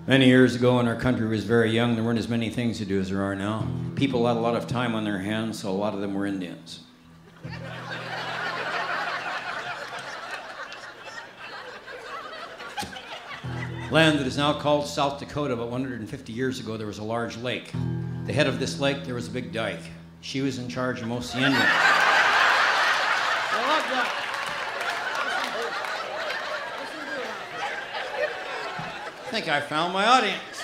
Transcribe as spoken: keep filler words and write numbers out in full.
Many years ago when our country was very young, there weren't as many things to do as there are now. People had a lot of time on their hands, so a lot of them were Indians. Land that is now called South Dakota, about one hundred fifty years ago, there was a large lake. The head of this lake, there was a big dike. She was in charge of most of the Indians. I love that. I think I found my audience.